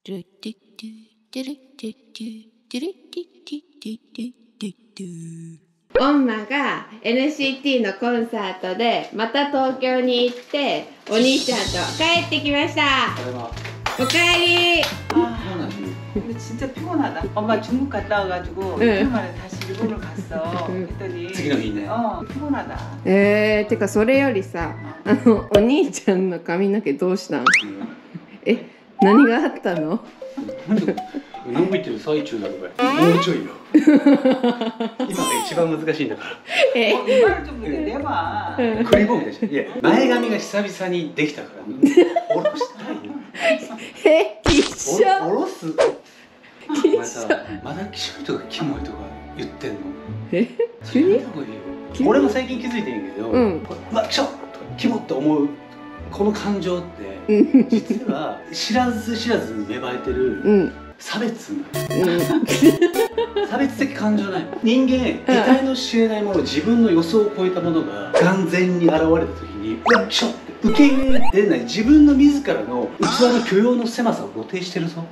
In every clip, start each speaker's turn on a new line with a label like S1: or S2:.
S1: オンマが NCT のコンサートでまた東京に行ってお兄ちゃんと帰ってきました。おかえり。
S2: 근데 진짜 피곤하다. 엄마 중국 갔다 와가지고 이틀 만에 다시 일본을 갔어. 그랬더니 피곤하다.
S1: てかそれよりさ、お兄ちゃんの髪の毛どうしたん？何があったの？
S3: 伸びてる最中だろこれ。もうちょいよ。今が一番難しいんだから。
S2: 이마를 좀 내봐.
S3: クリボーみたいな。いや前髪が久々にできたから下ろしたいよ。
S1: きっしょ。
S3: 下ろす。お前さ、まだきしょいとかキモいとか言ってんの？
S1: 急に？
S3: 俺も最近気づいてんけど、うわきしょとかキモって思うこの感情って実は知らず知らずに芽生えてる差別差別的感情ないの。人間得体の知れないもの、自分の予想を超えたものが眼前に現れた時にうわきしょって受け入れれない自分の自らの器の許容の狭さを露呈してるぞ。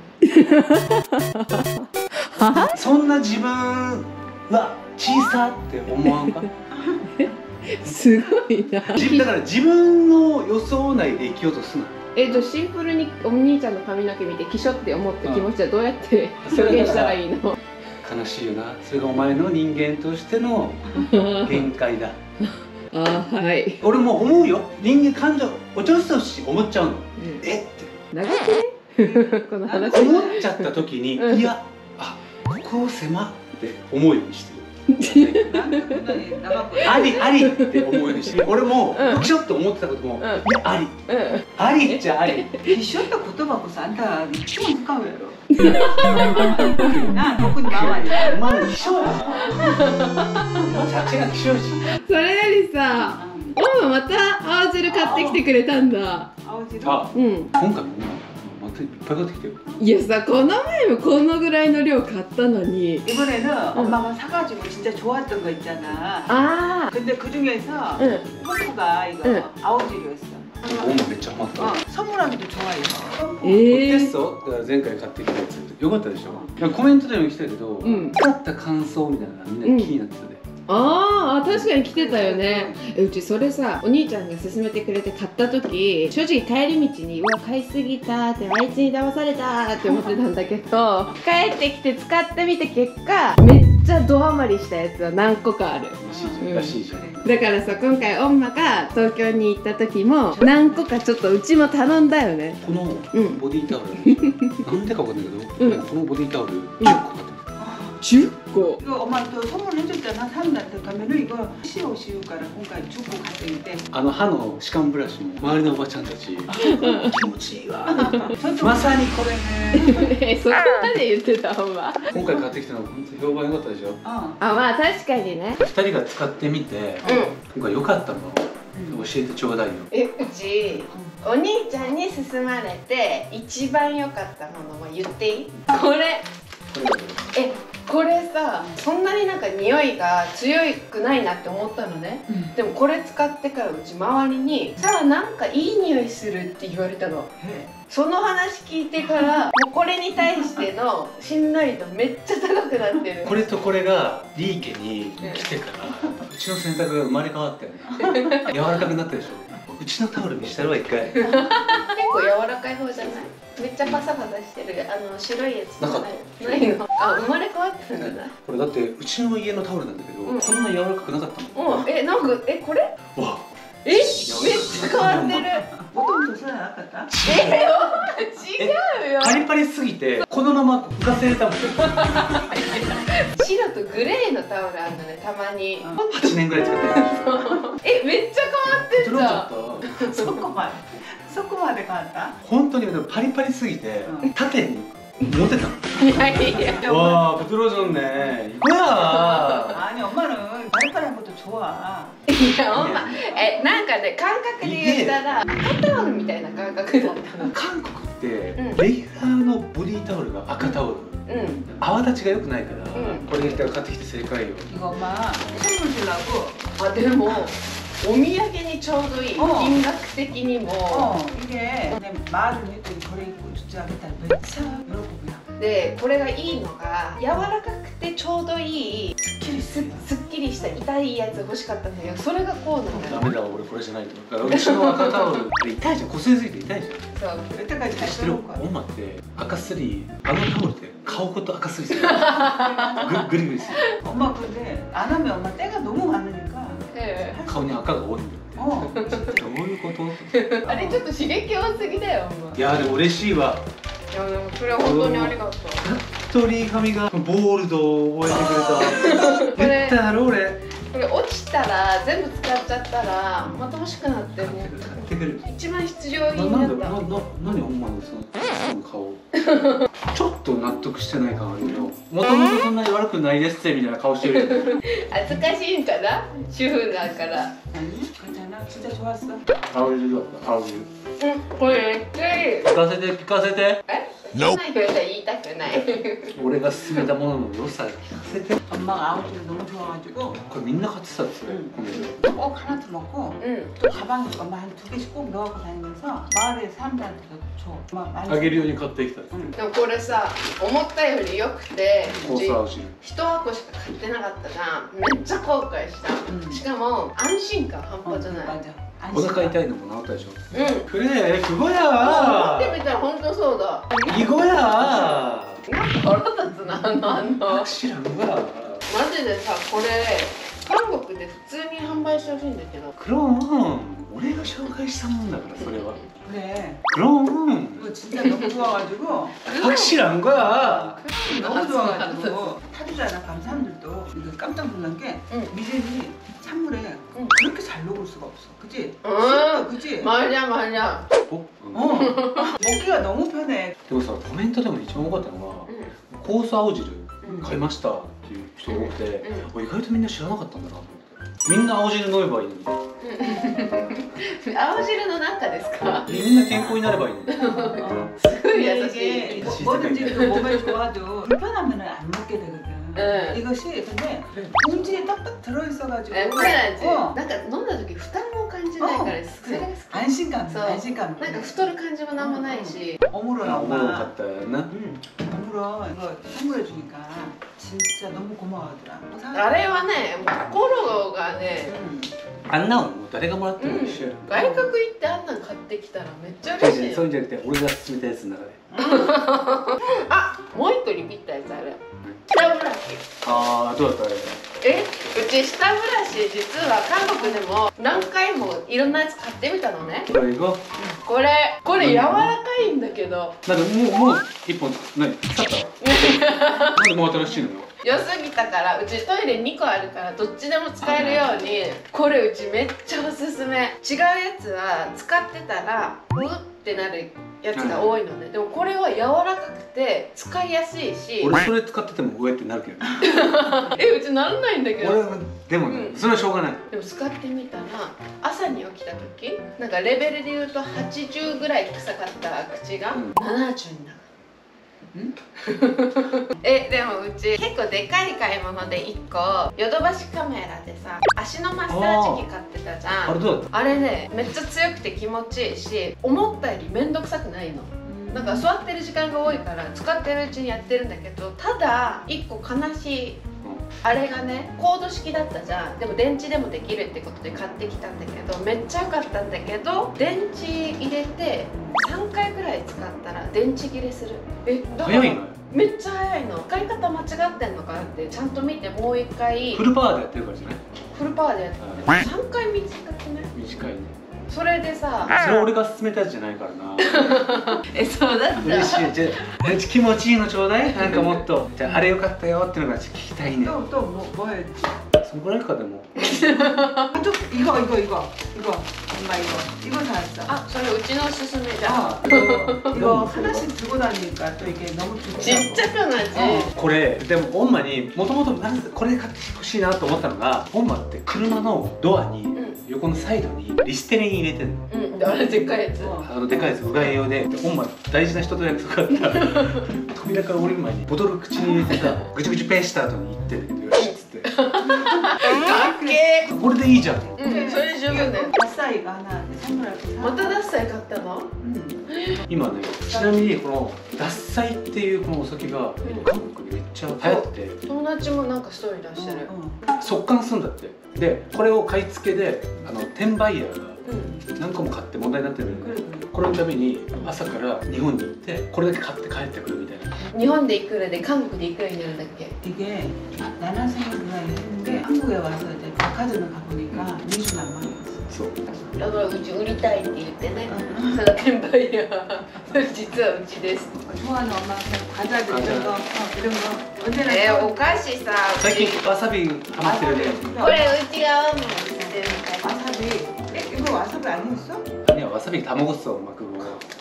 S3: そんな自分は小さって思わんか？
S1: すごいな。
S3: だから自分の予想内で生きようとすな。
S1: じゃあシンプルにお兄ちゃんの髪の毛見てキショって思った気持ちはどうやって表現したらいいの？
S3: 悲しいよな。それがお前の人間としての限界だ。
S1: はい。
S3: 俺も思うよ。人間感情おちょすとし思っちゃうの。って
S1: 長くねこの話
S3: 思っちゃった時に、いやここを狭って思うようにしてる。ありありって思うようにしてる。俺もキショって思ってたこともいやありありっちゃあり。
S2: 기쇼다言葉こそあんたいつも使うやろ。な特に周り
S3: お前のキショやな。茶がキショし。
S1: それよりさ、オンマまた青汁買ってきてくれたんだ。
S2: 青汁？
S3: 今回もまたいっぱい買ってきてよ。
S1: いやさ、この前もこのぐらいの量買ったのに
S2: 이번에는 엄마가 사가지고 진짜 좋았던 거 있잖아. 근데 그 중에서 펌프가 이거 아우질이었어.
S3: オンマめっちゃハマった。
S2: 선물하기도 좋아요.
S3: 어땠어? 내가 前回買ってきたやつよかったでしょ。コメントでも来たけど、使った感想みたいなのがみんな気になってたで。
S1: 確かに来てたよね。うちそれさ、お兄ちゃんが勧めてくれて買った時、正直帰り道にうわ買いすぎたって、あいつに騙されたって思ってたんだけど、帰ってきて使ってみて結果めっちゃドハマりしたやつは何個かある。
S3: らしいじゃん。
S1: だからさ、今回オンマが東京に行った時も何個かちょっとうちも頼んだよね。
S3: このボディタオル、なんでかわかんないけど、このボディタオル10個買ってきた。
S1: 10個?
S2: 이거 엄마한테 선물해줬잖아. 사람들한테 가면은 이거 쉬우から今回10個買ってみて。
S3: 歯の歯間ブラシも周りのおばちゃんたち気持ちいいわ。まさにこれね。
S1: そこまで言ってたほんま。
S3: 今回買ってきたの本当評判良かったでしょ。
S1: まあ確かにね。
S3: 2人が使ってみて今回良かったもの教えてちょうだいよ。
S1: うちお兄ちゃんに勧まれて一番良かったものも言っていい？これ。これさ、そんなになんか匂いが強くないなって思ったのね。でもこれ使ってからうち周りにさあなんかいい匂いするって言われたの。その話聞いてからもうこれに対しての信頼度めっちゃ高くなってる。
S3: これとこれがリー家に来てからうちの洗濯が生まれ変わったよね。柔らかくなったでしょ。うちのタオル見したら一回。
S1: 結構柔らかい方じゃない？めっちゃパサパサしてる白いやつ
S3: なかった。
S1: ないの？生まれ変わったんじゃない？
S3: これだってうちの家のタオルなんだけど、こんな柔らかくなかったもん。
S1: なんかこれ？
S3: わ。
S1: めっちゃ変わってる。
S2: 보통도そうじゃなかった？
S1: 違うよ。
S3: パリパリすぎてこのまま浮かせれたもん。
S1: 白とグレーのタオルあるのね、たまに。
S3: 8年ぐらい使ってる。
S1: めっちゃ変わってた。
S2: そこまで変わった？
S3: 本当にパリパリすぎて縦に持てたの。
S1: いや
S3: わあ、부드러워졌네。이거야。
S2: 아니 엄마는 파리파리한 것도 좋아。
S1: いや、ほんまなんかね、感覚で言ったら赤タオルみたいな感覚だったの。
S3: 韓国ってレギュラーのボディタオルが赤タオル。泡立ちが良くないから、これ買ってきて正解よ。
S2: 이거 엄마 선물 주려고。
S1: でもお土産にちょうどいい。金額的にも。
S2: 이게 내 말을 했더니 그래 입고 주지 않겠다. 몇 차?
S1: でこれがいいのが柔らかくてちょうどいいすっきりした痛いやつ欲しかったんだけど、それがこうなんだよ。
S3: ダメだ俺これじゃないと。うちの赤タオル痛いじゃん、こすりついて痛いじゃん。
S1: そう
S2: だから
S3: 知ってる？엄마って赤すりあのタオルで顔ごと赤すりする。グリグリする。
S2: 엄마 근데 안 하면 엄마 때가 너무 많으니까
S3: 顔に赤が多いんだって。どういうこと？
S1: あれちょっと刺激多すぎだよ。
S3: いやでも嬉しいわ。
S1: いやでもそれは本当にありがとう。
S3: 鳥髪がボールドを覚えてくれた。言っただろ俺。
S1: これ落ちたら全部使っちゃったらまた欲しくなっても一番必要品だった。
S3: 何엄마のその顔。ちょっと納得してない感あるけど、もともとそんなに悪くないですってみたいな顔してるよね。
S1: 恥ずかしいんかな、主婦だから。
S2: 괜찮아? 진짜 좋았어?
S3: 아우유 좋았다. 아우유.
S1: 응,これめっちゃいい。
S3: 聞かせて聞かせて。
S1: え？ないと言いたくない。
S3: 俺が勧めたものの良さ聞かせて。
S2: 엄마가 아웃을 너무 좋아가지고
S3: 그 민나 같이 샀어요.
S2: 꼭 하나 더 먹고 또 가방에 엄마 한 2개씩 꼭 넣고 다니면서 마을의 사람들한테도 줘. 엄마 많이
S3: あげるように買ってきた。
S1: でもこれさ、思ったより良くて、うち
S3: コースアウジル。
S1: 1箱しか買ってなかったじゃん。めっちゃ後悔した。しかも安心感半端じゃない。
S2: 맞아.
S3: お腹痛いのも治ったでしょ。
S1: うん。
S3: 그래 그거야.
S1: 持ってみたら本当そうだ。
S3: 이거야.
S1: なんか腹立つな、
S3: 확실한 거야.
S1: マジでさ、これ韓国で普通に販売してほしいんだけど。
S3: 그럼俺が紹介したもんだからそれは。
S2: 그래.
S3: 그럼
S2: 이거 진짜 너무 좋아가지고
S3: 확실한 거야.
S2: 너무 좋아가지고 타주자랑 간 사람들도 이거 깜짝 놀란 게 미젤이 찬물에 그렇게 잘 녹을 수가 없어. 그치? 그치?
S1: 맞아 맞아.
S2: 먹기가 너무 편해.
S3: でもさコメントでも一番多かったのはコース青汁買いましたっていう人が多くて、意外とみんな知らなかったんだなと思って。みんな青汁飲めばいいのに。
S1: 青汁の中ですか？
S3: みんな健康になればいいのに。
S1: すごい優しい。
S2: 뭐든지 그 몸에 좋아도 불편하면 안 먹게 되거든. 이것이 근데 봉지에 딱딱 들어있어가지고
S1: 편하지. なんか飲んだ時負担も感じないからそれが好き。
S2: 안심감.
S1: なんか太る感じもなんもないし。
S2: 어물어
S3: 어물어
S2: 엄마.
S3: 갔다 나?
S2: 어물어 이거 선물해주니까 진짜 너무 고마워하더라.
S1: あれはね、心がね。
S3: 안 나오는 거誰がもらっても一緒や。
S1: 外国行ってあんなん買ってきたらめっちゃ嬉しい。
S3: そういうんじゃなくて俺が勧めたやつの中で。
S1: あ、もう一個リピったやつある。下ブラシ。
S3: ああ、どうだったあれ。
S1: うち下ブラシ実は韓国でも何回もいろんなやつ買ってみたのね。
S3: これが
S1: これ柔らかいんだけど。
S3: なんかもう一本何腐った？なんでもう新しいのよ。
S1: 良すぎたからうちトイレ2個あるからどっちでも使えるようにこれうちめっちゃおすすめ。違うやつは使ってたらうってなるやつが多いので、でもこれは柔らかくて使いやすいし。
S3: 俺それ使ってても上ってなるけどね。
S1: うちならないんだけど。
S3: 俺はでもね、それはしょうがない。
S1: でも使ってみたら朝に起きた時なんかレベルで言うと80ぐらい臭かった口が70になる。でもうち結構でかい買い物で1個ヨドバシカメラでさ足のマッサージ機買ってたじゃん。
S3: あれどうだった？
S1: あれねめっちゃ強くて気持ちいいし思ったより面倒くさくないの。なんか座ってる時間が多いから使ってるうちにやってるんだけど、ただ1個悲しいあれがねコード式だったじゃん。でも電池でもできるってことで買ってきたんだけどめっちゃ良かったんだけど電池入れて3回くらい使ったら電池切れする。だから
S3: 早いのよ。
S1: めっちゃ早いの。使い方間違ってんのかなってちゃんと見てもう一回
S3: フルパワーでやってるからじゃない？
S1: フルパワーでやってる。3回短くね。
S3: 短いね。
S1: それでさ
S3: それ俺が勧めたやつじゃないからな。
S1: そうだった。
S3: 嬉しい。じゃあ気持ちいいのちょうだい。なんかもっとじゃああれよかったよっていうのが聞きたいね。
S2: 또 뭐 해?
S3: そのぐらいかでも。
S2: 또 이거 엄마 이거 사왔어.
S1: あ、それうちのおすすめじゃん。
S2: 이거 하나씩 들고 다니니까 또 이게 너무 좋더라고.
S1: ちっちゃくなっちゃう。
S3: これでもオンマにもともとこれ買ってほしいなと思ったのが、オンマって車のドアに横のサイドにリステリン入れてるの。
S1: あれでっかいやつ。
S3: でかいやつうがい用で、オンマ大事な人と約束あったら扉から降りる前にボトル口に入れてさぐちゅぐちゅペーした後に言ってんだけど、よしっつって
S1: かっけ
S3: これでいいじゃん。
S1: それ十分だよ。
S2: ダッサイが하나 선물할게 사.
S1: またダッサイ買ったの？
S3: 今ね、ちなみにこの獺祭っていうこのお酒が韓国でめっちゃ流行って、
S1: 友達もなんかストーリー出してる。
S3: 速乾するんだって。でこれを買い付けで転売ヤーが何個も買って問題になってるんで、これのために朝から日本に行ってこれだけ買って帰ってくるみたいな。
S1: 日本でいくらで韓国でいくらになるんだっけ？
S2: 이게 나나생각을 했는데 한국에 와서 이제 백화점을 가보니까 20만 원이었어.
S3: そう。
S1: だからうち売りたいって言ってね。その転売ヤー実はうちです。
S2: 좋아하는 엄마 과자 이런 거 이런 거 언제나
S1: お菓子さ。
S3: 最近わさびハマってるね。
S1: これうちが主にしてる。
S2: 와사비. 이거 와사비 아니었어?
S3: 아니야, 와사비 다 먹었어, 엄마 그거.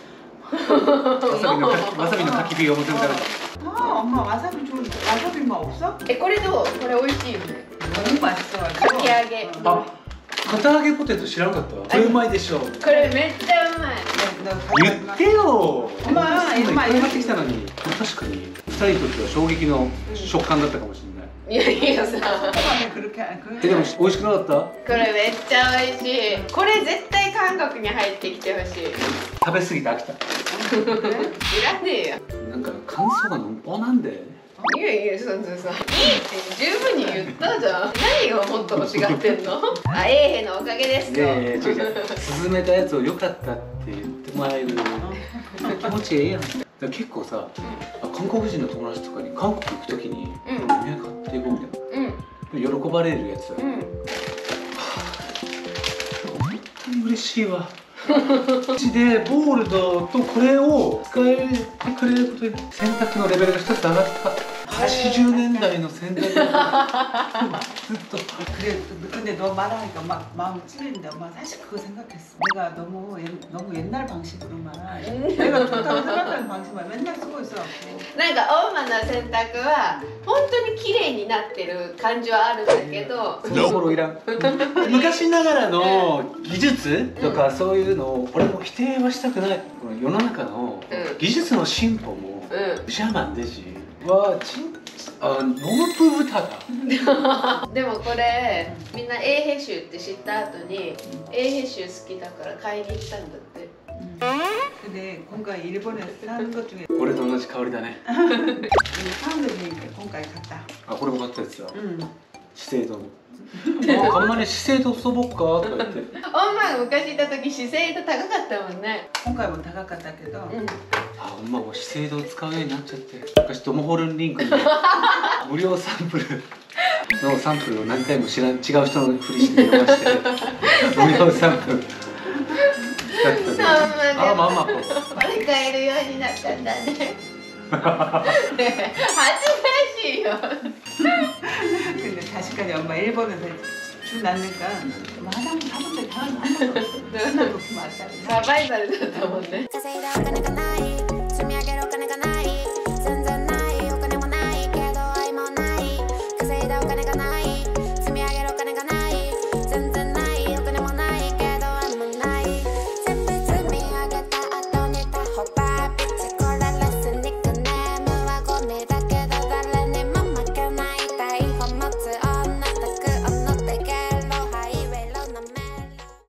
S3: 와사비는 타키비 엄청 잘한다.
S2: 아, 엄마 와사비 좋은데 와사비 맛 없어?
S1: これどう？これ美味しいよね。
S2: 너무 맛있어가지고.
S1: かき揚げ。
S3: 아, 堅揚げポテト知らんかった。これうまいでしょ。
S1: これめっちゃうまい。
S3: 言ってよ。
S2: 엄마
S3: 今いっぱい買ってきたのに。確かに2人にとっては衝撃の食感だったかもしれない。
S1: いやいやさ。
S2: 그렇게
S3: でも美味しくなかった？
S1: これめっちゃ美味しい。これ絶対韓国に入ってきてほしい。
S3: 食べ過ぎて飽きた。
S1: いらねえよ。
S3: なんか感想がのんぽなんで。
S1: いやいや、そうそうそう。いいって十分に言ったじゃん。何がもっと欲しがってんの？あ、ええへのおかげですと。
S3: いやいや違う違う。勧めたやつを良かったって言ってもらえる気持ちええやん。だから結構さ、韓国人の友達とかに韓国行くときに「お土産買っていこう」みたいな、喜ばれるやつだよ。本当に嬉しいわ。うちでボールドとこれを使えてくれることで洗濯のレベルが一つ上がった。80年代の洗濯がずっと。
S2: 그래, 근데 너 말하니까 막 마음 찔린다. 엄마 사실 그거 생각했어. 내가 너무 옛날 방식으로만 내가 좋다고 생각하는 방식만 맨날 쓰고 있어갖고.
S1: なんかオーマの洗濯は本当に綺麗になってる感じはあるんだけど、
S3: その頃いらん。昔ながらの技術とかそういうのを俺も否定はしたくない。この世の中の技術の進歩もシャーマンデジはノムプーブタだ。
S1: でもこれみんなエーヘシュって知った後にエーヘシュ好きだから買いに行ったんだって。
S2: 근데今回 일본에서 산 것 중에
S3: 俺と同じ香りだね。
S2: 사람들이 今回 갔다.
S3: あ、これも買ったやつだ。資生堂の。あんまり資生堂遊ぼっかとか言って。
S1: オンマが昔いた時資生堂高かったもんね。
S2: 今回も 高かったけど.
S3: あ、엄마も資生堂使うようになっちゃって。昔トムホルンリンクに無料サンプルのサンプルを何回も違う人のふりして読まして無料サンプル使ってた。あ、まあまあ。
S1: あれ買えるようになったんだね。恥ずかしいよ。
S2: 근데 다시까지 엄마 일본에서 줄 낳으니까 화장품 사본 적이 한 번도 없어. 맨날 그렇게 맞다.
S1: サバイバルだったもんね。